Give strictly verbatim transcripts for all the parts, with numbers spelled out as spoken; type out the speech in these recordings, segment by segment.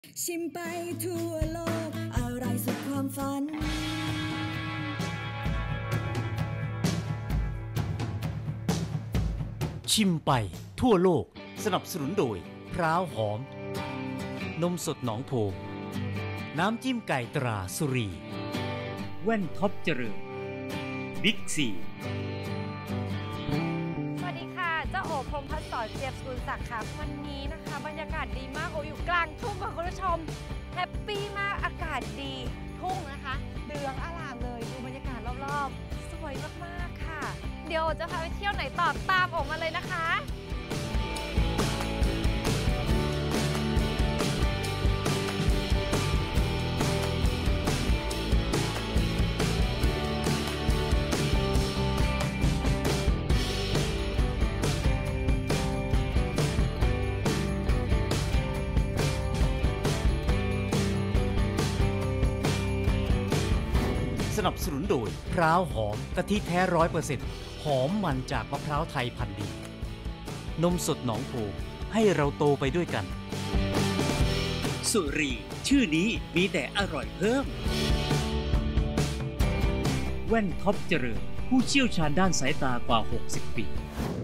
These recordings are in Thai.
ชิมไปทั่วโลกอะไรสุดความฝันชิมไปทั่วโลกสนับสนุนโดยพร้าวหอมนมสดหนองโพน้ำจิ้มไก่ตราสุรีแว่นท็อปเจริญบิ๊กซีสวัสดีค่ะเจ้าโอพงษ์พัฒน์สอนเจียบสกุลศักดิ์ค่ะวันนี้นะคะบรรยากาศดีมากโออยู่กลางทุ่งค่ะคุณผู้ชมแฮปปี้มากอากาศดีทุ่งนะคะเหลืองอร่ามเลยดูบรรยากาศรอบๆสวยมากๆค่ะเดี๋ยวจะพาไปเที่ยวไหนต่อตามออกมาเลยนะคะสนับสนุนโดยพร้าวหอมกะทิแท้ร้อยเปอร์เซ็นต์หอมมันจากมะพร้าวไทยพันธุ์ดีนมสดหนองโพให้เราโตไปด้วยกันสุรีชื่อนี้มีแต่อร่อยเพิ่มแว่นท็อปเจริญผู้เชี่ยวชาญด้านสายตากว่าหกสิบปี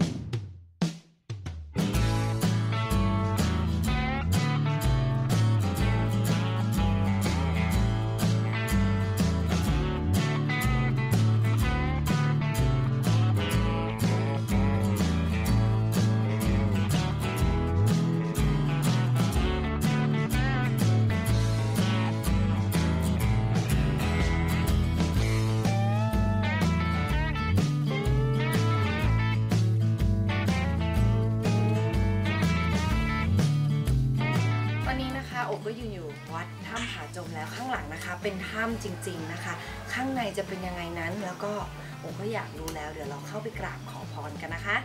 โอก็อยู่อยู่วัดถ้ำผาจมแล้วข้างหลังนะคะเป็นถ้ำจริงๆนะคะข้างในจะเป็นยังไงนั้นแล้วก็โอก็อยากรู้แล้วเดี๋ยวเราเข้าไปกราบขอพรกันนะคะ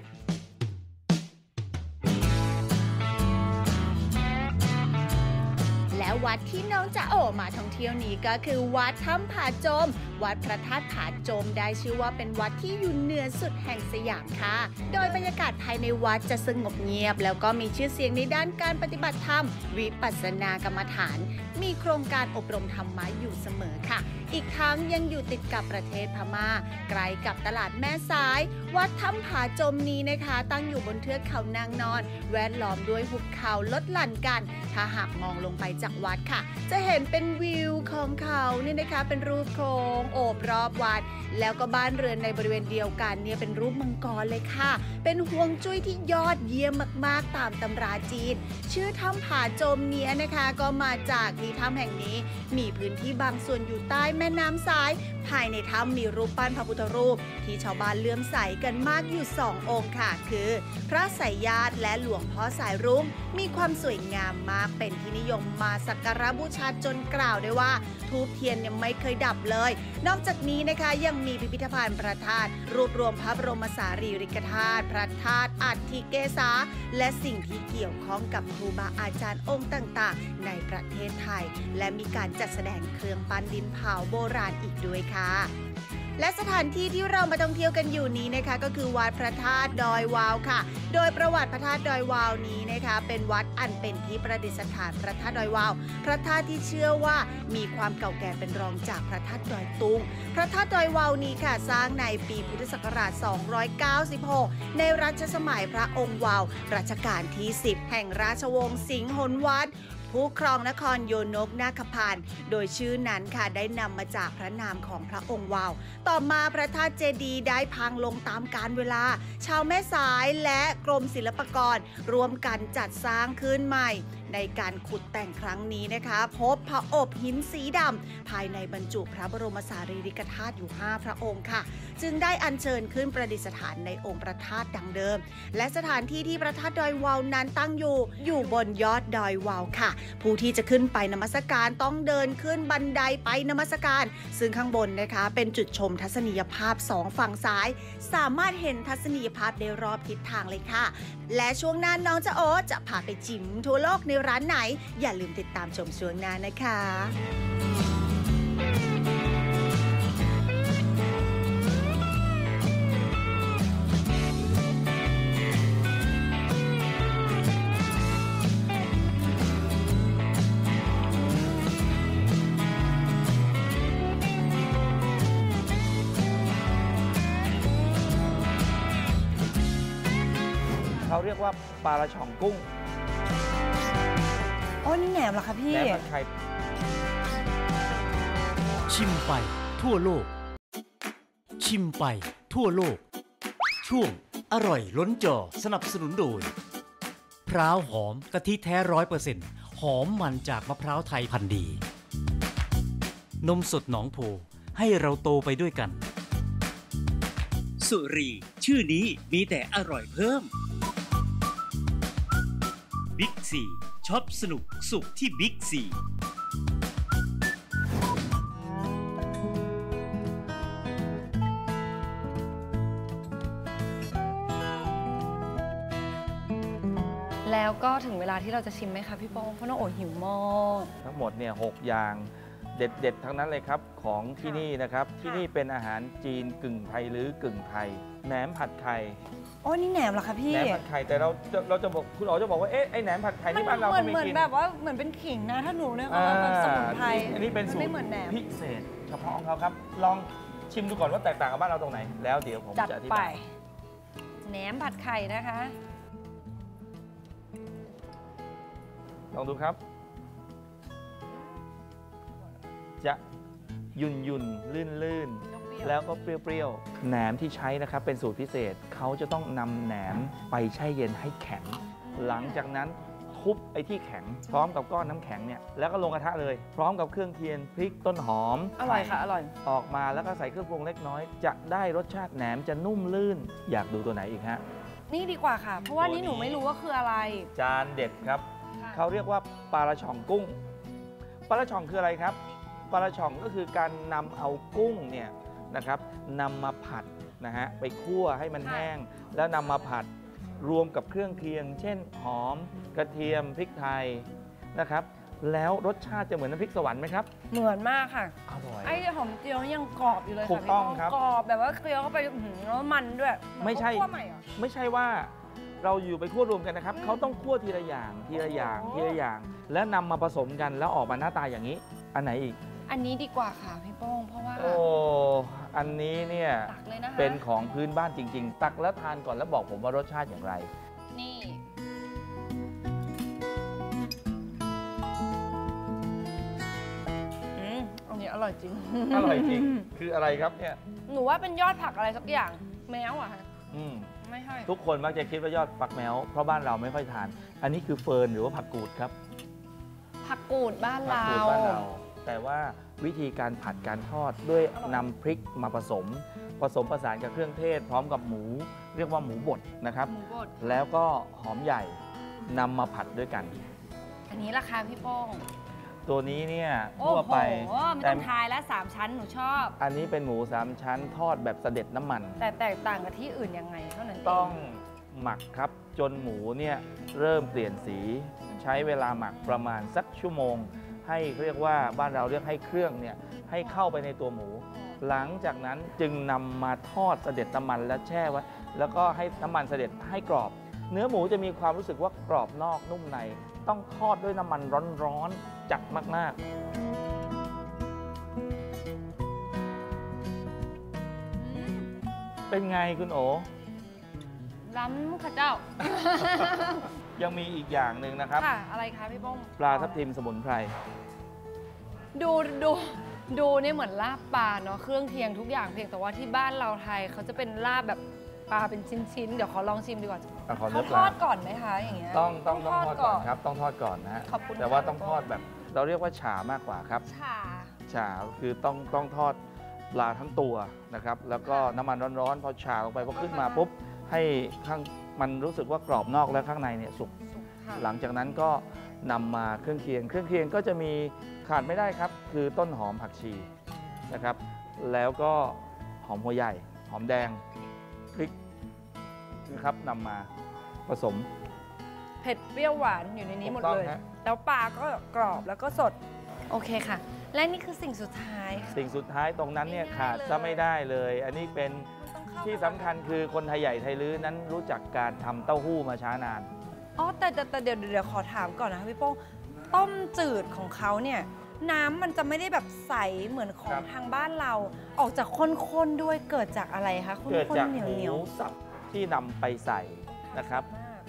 และวัดที่น้องจะโอมาท่องเที่ยวนี้ก็คือวัดถ้ำผาจมวัดพระธาตุผาจมได้ชื่อว่าเป็นวัดที่อยู่เหนือสุดแห่งสยามค่ะโดยบรรยากาศภายในวัดจะสงบเงียบแล้วก็มีชื่อเสียงในด้านการปฏิบัติธรรมวิปัสสนากรรมฐานมีโครงการอบรมธรรมะอยู่เสมอค่ะอีกทั้งยังอยู่ติดกับประเทศพม่าไกลกับตลาดแม่สายวัดถ้ำผาจมนี้นะคะตั้งอยู่บนเทือกเขานางนอนแวดล้อมด้วยหุบเขาลดหลั่นกันถ้าหากมองลงไปจากวัดค่ะจะเห็นเป็นวิวของเขาเนี่ยนะคะเป็นรูปโค้งโอบรอบวัดแล้วก็บ้านเรือนในบริเวณเดียวกันเนี่ยเป็นรูปมังกรเลยค่ะเป็นฮวงจุ้ยที่ยอดเยี่ยมมากๆตามตำราจีนชื่อถ้ำผาจมเนี้ยนะคะก็มาจากที่ถ้ำแห่งนี้มีพื้นที่บางส่วนอยู่ใต้แม่น้ำสายภายในถ้ำมีรูปปั้นพระพุทธรูปที่ชาวบ้านเลื่อมใสกันมากอยู่สององค์ค่ะคือพระสายญาติและหลวงพ่อสายรุ้งมีความสวยงามมากเป็นที่นิยมมาสักการะบูชาจนกล่าวได้ว่าธูปเทียนยังไม่เคยดับเลยนอกจากนี้นะคะยังมีพิพิธภัณฑ์พระธาตุรวบรวมพระบรมสารีริกธาตุพระธาตุอัฐิเกศาและสิ่งที่เกี่ยวข้องกับครูบาอาจารย์องค์ต่างๆในประเทศไทยและมีการจัดแสดงเครื่องปั้นดินเผาโบราณอีกด้วยค่ะและสถานที่ที่เรามาท่องเที่ยวกันอยู่นี้นะคะก็คือวัดพระธาตุดอยวาวค่ะโดยประวัติพระธาตุดอยวาวนี้นะคะเป็นวัดอันเป็นที่ประดิษฐานพระธาตุดอยวาวพระธาตุที่เชื่อว่ามีความเก่าแก่เป็นรองจากพระธาตุดอยตุงพระธาตุดอยวาวนี้ค่ะสร้างในปีพุทธศักราชสองร้อยเก้าสิบหกในรัชสมัยพระองค์วาวรัชกาลที่สิบแห่งราชวงศ์สิงห์หนวัดผู้ครองนครโยนกนาคพานโดยชื่อนั้นค่ะได้นำมาจากพระนามของพระองค์วาวต่อมาพระธาตุเจดีย์ได้พังลงตามกาลเวลาชาวแม่สายและกรมศิลปากรร่วมกันจัดสร้างขึ้นใหม่ในการขุดแต่งครั้งนี้นะคะพบพระอบหินสีดำภายในบรรจุพระบรมสารีริกธาตุอยู่ห้าพระองค์ค่ะจึงได้อัญเชิญขึ้นประดิษฐานในองค์พระธาตุดังเดิมและสถานที่ที่พระธาตุดอยวาวนั้นตั้งอยู่อยู่บนยอดดอยวาวค่ะผู้ที่จะขึ้นไปนมัสการต้องเดินขึ้นบันไดไปนมัสการซึ่งข้างบนนะคะเป็นจุดชมทัศนียภาพสองฝั่งซ้ายสามารถเห็นทัศนียภาพได้รอบทิศทางเลยค่ะและช่วงหน้าน้องจะโอจะพาไปจิ๋มทั่วโลกในร้านไหนอย่าลืมติดตามชมช่วงหน้านะคะเรียกว่าปลาละช่องกุ้งโอ้นี่แหนมเหรอคะพี่แหนมผัดไข่ชิมไปทั่วโลก ชิมไปทั่วโลก ช่วงอร่อยล้นจอสนับสนุนโดยพร้าวหอมกะทิแท้ร้อยเปอร์เซ็นต์หอมมันจากมะพร้าวไทยพันธุ์ดี นมสดหนองโพให้เราโตไปด้วยกัน สุรีชื่อนี้มีแต่อร่อยเพิ่มบิ๊กซีช็อปสนุกสุขที่บิ๊กซีแล้วก็ถึงเวลาที่เราจะชิมไหมคะพี่โป้งเพราะน้องโอ๋หิวมากทั้งหมดเนี่ยหกอย่างเด็ดๆทั้งนั้นเลยครับของที่นี่นะครับที่นี่เป็นอาหารจีนกึ่งไทยหรือกึ่งไทยแหนมผัดไข่โอ้นี่แหนมเหรอคะพี่แหนมผัดไข่แต่เราจะเราจะบอกคุณอ๋อจะบอกว่าเอ๊ะไอแหนมผัดไข่ที่บ้านเราเหมืก็อนไม่เหมือนกินแบบว่าเหมือนเป็นขิงนะถ้าหนูเนี่ยก็อ่าแบบสมุนไพรอันนี้เป็นสูตไม่รเหมือนแหนมพิเศษเฉพาะของเขาครับลองชิมดูก่อนว่าแตกต่างกับบ้านเราตรงไหนแล้วเดี๋ยวผมจัดจะอธิไปบายแหนมผัดไข่นะคะลองดูครับ จะยุ่นยุ่นลื่นลื่นๆแล้วก็เปรี้ยวๆแหนมที่ใช้นะครับเป็นสูตรพิเศษเขาจะต้องนำแหนมไปแช่เย็นให้แข็ง หลังจากนั้นทุบไอ้ที่แข็งพร้อมกับก้อนน้ำแข็งเนี่ยแล้วก็ลงกระทะเลย พร้อมกับเครื่องเคียงพริกต้นหอมอร่อยค่ะอร่อยออกมาแล้วก็ใส่เครื่องปรุงเล็กน้อย จะได้รสชาติแหนมจะนุ่มลื่น อยากดูตัวไหนอีกฮะนี่ดีกว่าค่ะ เพราะว่าตัวนี้นี่หนูไม่รู้ว่าคืออะไรจานเด็ดครับ เขาเรียกว่าปลาละช่องกุ้งปลาละช่องคืออะไรครับปลาละช่องก็คือการนำเอากุ้งเนี่ยนะครับนำมาผัดนะฮะไปคั่วให้มันค่ะแห้ง แล้วนำมาผัดรวมกับเครื่องเคียง เช่นหอมกระเทียมพริกไทยนะครับแล้วรสชาติจะเหมือนน้ำพริกสวรรค์ไหมครับเหมือนมากค่ะอร่อยไอ้หอมเจียวยังกรอบอยู่เลยถูค่ะกพี่ต้องโป้งครับกรอบแบบว่าเคี้ยวเข้าไปอื้อหือแล้วมันด้วยเหอนไม่ใช่เขาคั่วใหม่เหรอไม่ใช่ว่าเราอยู่ไปคั่วรวมกันนะครับอืมเขาต้องคั่วทีละอย่างทีละอย่างโอ้โหทีละอย่าง แล้วนำมาผสมกันแล้วออกมาหน้าตาอย่างนี้ อันไหนอีกอันนี้ดีกว่าค่ะพี่โป้งเพราะว่าโอ้อันนี้เนี่ยตักเลยนะคะเป็นของพื้นบ้านจริง ๆ ตักแล้วทานก่อนแล้วบอกผมว่ารสชาติอย่างไรนี่อืมอันนี้อร่อยจริงอร่อยจริง คืออะไรครับเนี่ยหนูว่าเป็นยอดผักอะไรสักอย่างแมวอะค่ะอืมไม่ใช่ทุกคนมักจะคิดว่ายอดฟักแมวเพราะบ้านเราไม่ค่อยทาน อันนี้คือเฟิร์นหรือว่าผักกูดครับผักกูดบ้านผักเรากูดบ้านเรา แต่ว่าวิธีการผัดการทอดด้วยนำพริกมาผสม ผสมผสานกับเครื่องเทศ พร้อมกับหมู เรียกว่าหมูบดนะครับหมูบดแล้วก็หอมใหญ่นำมาผัดด้วยกันอันนี้ราคาพี่โป้งตัวนี้เนี่ยโอ้ทั่วโหไปไม่แต่ต้องทายแล้วสามชั้นหนูชอบอันนี้เป็นหมูสามชั้นทอดแบบเสด็จน้ำมันแต่แตกต่างกับที่อื่นยังไงเท่านั้นเองต้องหมักครับจนหมูเนี่ยเริ่มเปลี่ยนสี ใช้เวลาหมักประมาณสักชั่วโมง ให้เรียกว่าบ้านเราเรียกให้เครื่องเนี่ยให้เข้าไปในตัวหมู หลังจากนั้นจึงนำมาทอดเสด็จน้ำมันและแช่ไว้แล้วก็ให้น้ำมันเสด็จให้กรอบ เนื้อหมูจะมีความรู้สึกว่ากรอบนอกนุ่มใน ต้องทอดด้วยน้ำมันร้อนๆจัดมากๆ เป็นไงคุณโอล้ำค่ะเจ้ายังมีอีกอย่างหนึ่งนะครับค่ะ อะไรคะพี่โป้งปลาทับทิมสมุนไพรดูดูดูเนี่ยเหมือนลาบปลาเนาะเครื่องเคียงทุกอย่างเพียงแต่ว่าที่บ้านเราไทยเขาจะเป็นลาบแบบปลาเป็นชิ้นๆเดี๋ยวขอลองชิมดีกว่าอ่ะขอเขาเนื้อปทลาอดก่อนไหมคะอย่างเงี้ยต้องต้องต้องทอดก่อนครับ ต้องทอดก่อนนะฮะขอบคุณแต่ว่าค่ะต้องทอดแบบเราเรียกว่าฉามากกว่าครับฉ่าฉาคือต้องต้องทอดปลาทั้งตัวนะครับ แล้วก็น้ำมันร้อนๆพอฉาลงไปพอขึ้นมาปุ๊บให้ข้างมันรู้สึกว่ากรอบนอกและข้างในเนี่ยสุกสุกค่ะหลังจากนั้นก็นำมาเครื่องเคียง เครื่องเคียงก็จะมีขาดไม่ได้ครับ คือต้นหอมผักชีนะครับ แล้วก็หอมหัวใหญ่ หอมแดงพริกนะครับนำมาผสมเผ็ดเปรี้ยวหวานอยู่ในนี้หมดถูกต้องเลยฮะแล้วปลาก็กรอบแล้วก็สด โอเคค่ะ และนี่คือสิ่งสุดท้ายค่ะสิ่งสุดท้ายตรงนั้นเนี่ยง่ายๆขาดเลยซะไม่ได้เลย อันนี้เป็นมันต้องเข้าที่สำคัญคือคนไทยใหญ่ไทยลื้อนั้นรู้จักการทำเต้าหู้มาช้านานอ๋อแต่แต่แต่เดี๋ยวเดี๋ยวขอถามก่อนนะคะพี่โป้งต้มจืดของเขาเนี่ยน้ำมันจะไม่ได้แบบใสเหมือนขอครังบทางบ้านเรา ออกจากข้นๆด้วยเกิดจากอะไรคะข้นเกิดจากๆเหนียวหเหนียวมูสับที่นำไปใส่นะครับ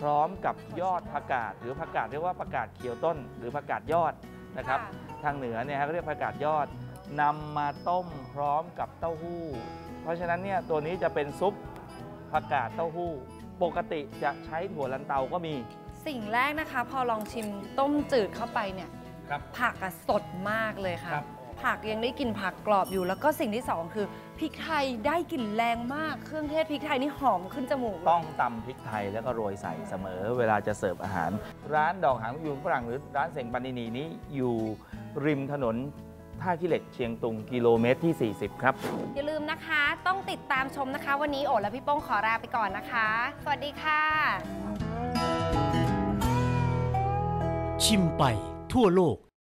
พร้อมกับยอดผักกาดหรือผักกาดเรียกว่าผักกาดเขียวต้นหรือผักกาดยอดนะครับค่ะทางเหนือเนี่ยเขาเรียกผักกาดยอดนำมาต้มพร้อมกับเต้าหู้ เพราะฉะนั้นเนี่ยตัวนี้จะเป็นซุปผักกาดเต้าหู้ ปกติจะใช้ถั่วลันเตาก็มีสิ่งแรกนะคะ พอลองชิมต้มจืดเข้าไปเนี่ยครับผักอะสดมากเลยค่ะครับผักยังได้กลิ่นผักกรอบอยู่ แล้วก็สิ่งที่สองคือพริกไทยได้กลิ่นแรงมาก เครื่องเทศพริกไทยนี่หอมขึ้นจมูกเลยต้องตำพริกไทยแล้วก็โรยใส่เสมอ เวลาจะเสิร์ฟอาหาร ร้านดอกหางยูงฝรั่งหรือร้านเสงปานินีนี้อยู่ริมถนนท่าขี้เหล็กเชียงตุงกิโลเมตรที่ สี่สิบ ครับอย่าลืมนะคะ ต้องติดตามชมนะคะ วันนี้โอและพี่โป้งขอลาไปก่อนนะคะ สวัสดีค่ะชิมไปทั่วโลก